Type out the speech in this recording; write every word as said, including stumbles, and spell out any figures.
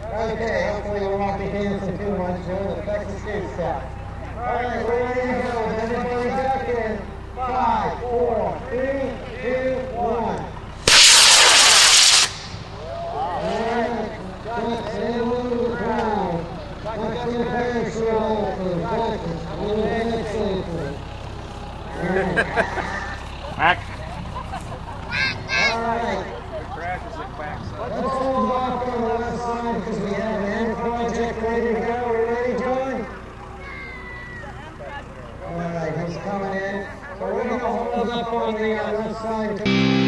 Okay, hopefully we won't be dancing too much during the Texas State step. All right, we're ready to go. Everybody back in. Five, four, three, two, one. All right, ducks and move to the ground. Ducks and parachute open. Ducks and head safely. Back. All right. Let's hold off on the left side because we have an end project ready to go. We're ready, John? All right, he's coming in. So we're going to hold up on the uh, left side.